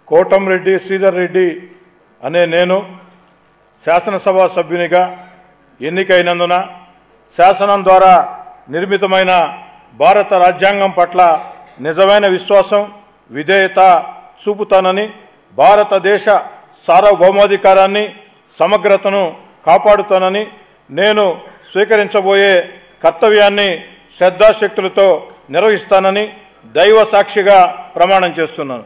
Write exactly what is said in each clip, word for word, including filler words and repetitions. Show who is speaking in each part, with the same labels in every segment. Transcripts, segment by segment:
Speaker 1: కోటంరెడ్డి శ్రీధర్ రెడ్డి అనే నేను శాసనసభ సభ్యునిగా ఎన్నికైనందున శాసనం ద్వారా నిర్మితమైన భారత రాజ్యాంగం పట్ల నిజమైన విశ్వాసం విధేయత చూపుతానని, భారతదేశ సార్వభౌమాధికారాన్ని సమగ్రతను కాపాడుతానని, నేను స్వీకరించబోయే కర్తవ్యాన్ని శ్రద్ధాశక్తులతో నిర్వహిస్తానని దైవ సాక్షిగా ప్రమాణం చేస్తున్నాను.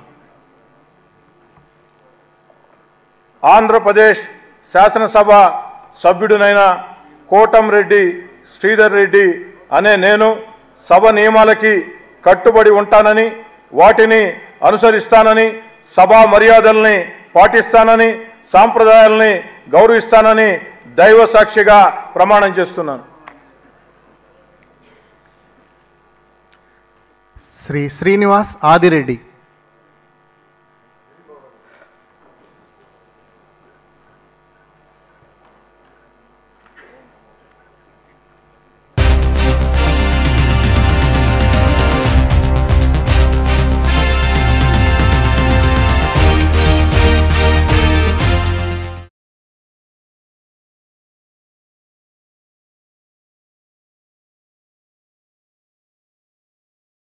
Speaker 1: ఆంధ్రప్రదేశ్ శాసనసభ సభ్యుడినైన కోటంరెడ్డి శ్రీధర్ రెడ్డి అనే నేను సభ నియమాలకి కట్టుబడి ఉంటానని, వాటిని అనుసరిస్తానని, సభా మర్యాదల్ని పాటిస్తానని, సాంప్రదాయాల్ని గౌరవిస్తానని దైవ సాక్షిగా ప్రమాణం చేస్తున్నాను.
Speaker 2: శ్రీ శ్రీనివాస్ ఆదిరెడ్డి.